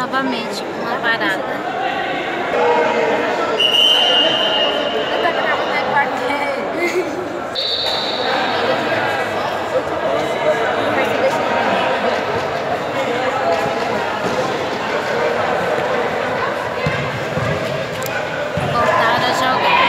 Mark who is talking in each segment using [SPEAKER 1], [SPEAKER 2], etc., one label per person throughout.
[SPEAKER 1] novamente uma parada. Voltar a jogar.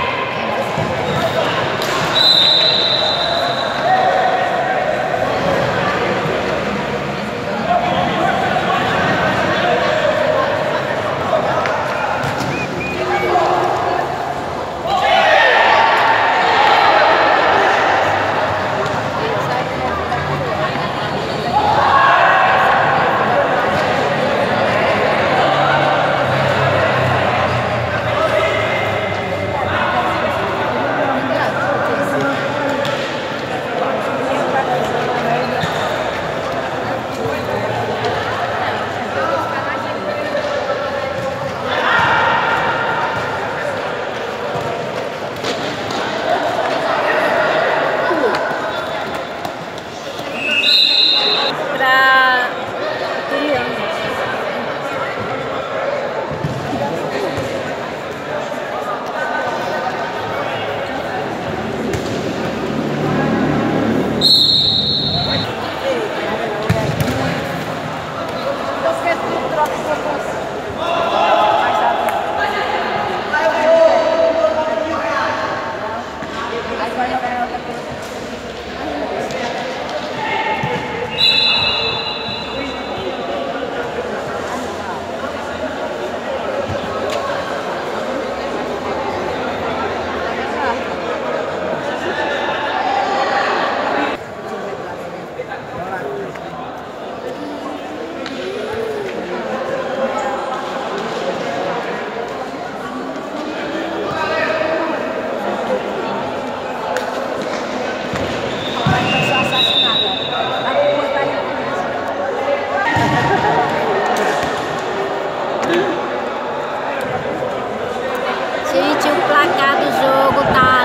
[SPEAKER 1] Gente, o placar do jogo tá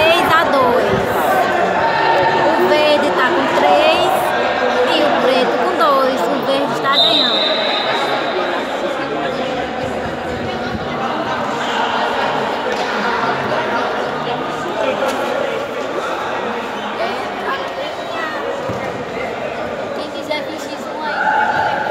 [SPEAKER 1] 3-2. O verde tá com 3 e o preto com 2. O verde está ganhando. Quem quiser vestir isso aí.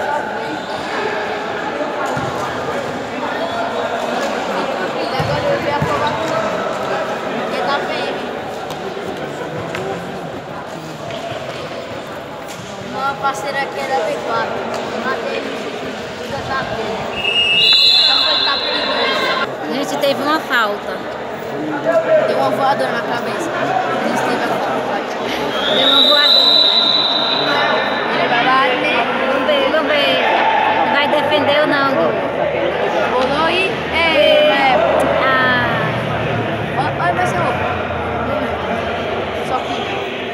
[SPEAKER 1] Uma parceira aqui era B4, matei fica então foi tá perigoso. Gente, teve uma falta. Deu uma voadora na cabeça. Eles teve a falta. Deu uma voadora. Ele vai bater. Vamos ver. Não vai defender ou não, Gu? Bolou aí? Olha, vai ser roupa. Só que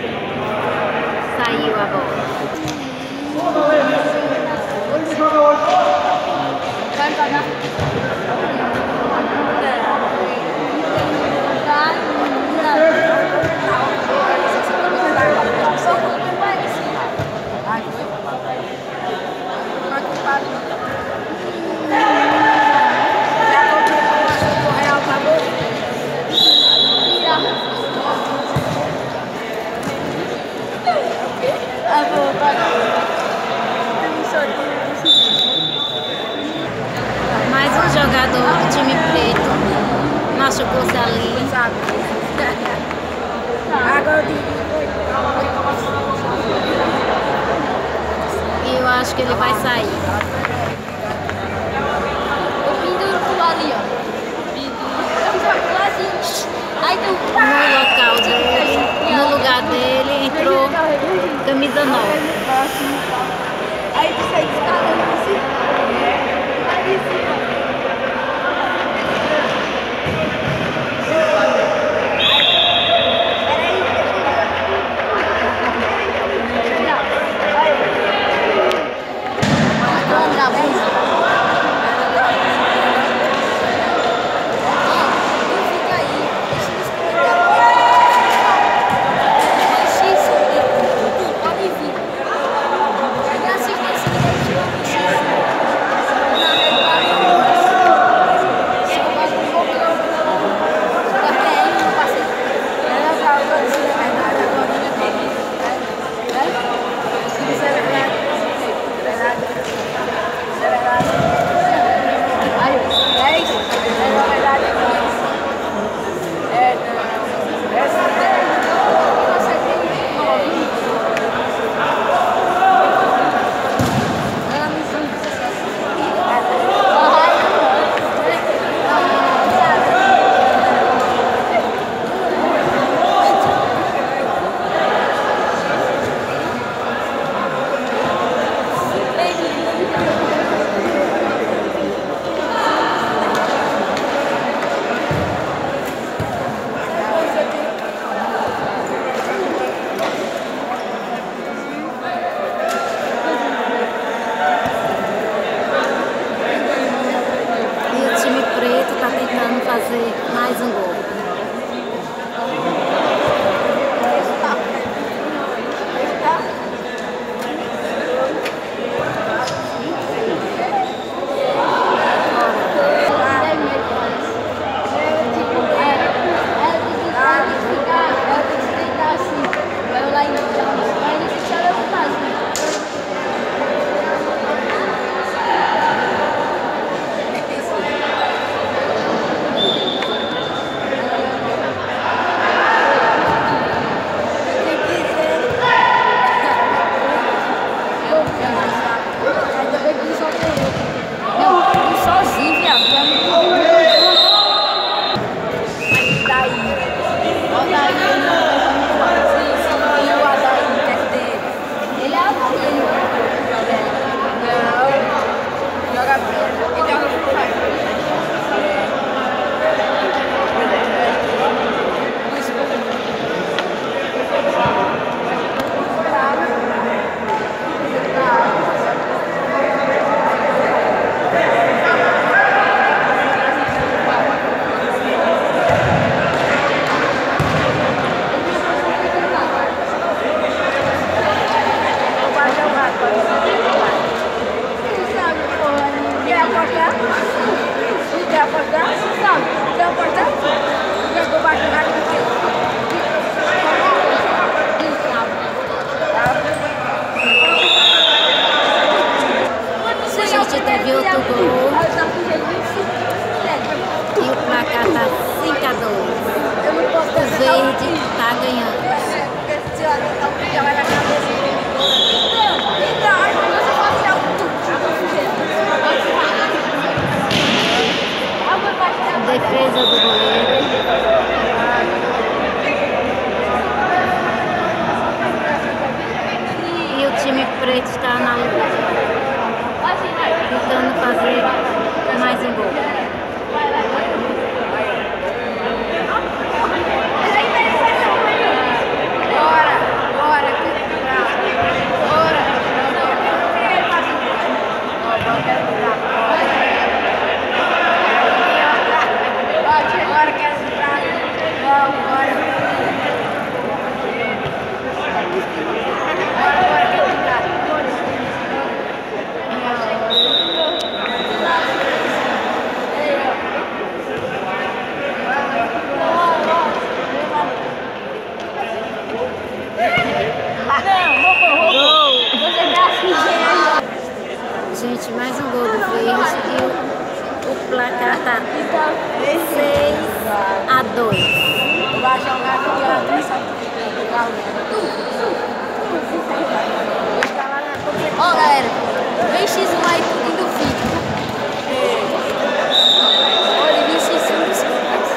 [SPEAKER 1] saiu a bola. Vai pagar. Mais um jogador do time preto machucou-se ali. Agora e eu acho que ele vai sair. O penduro ali, ó. No local dele, no lugar dele, entrou camisa 9.
[SPEAKER 2] Aí você descarga assim.
[SPEAKER 1] do gol. E o placar tá 5-2. O verde tá ganhando. Defesa do goleiro. E o time preto está na luta, tentando fazer mais um gol. Gente, mais um gol do verde e o placar tá 6-2.
[SPEAKER 2] Vai jogar
[SPEAKER 1] Ó, galera, vem X1 aí do vídeo. Olha, vem X1 dos caras.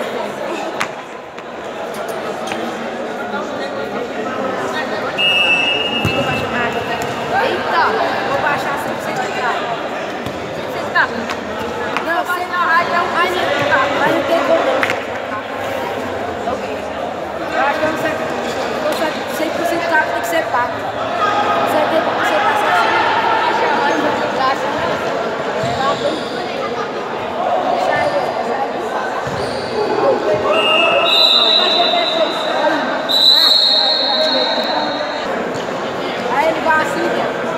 [SPEAKER 2] Eita, vou baixar 100%. Não, você não raia, mas não tem como. Eu acho que eu não sei. 100% carro tem que ser pago. Você tem como você passar aí ele vai assim,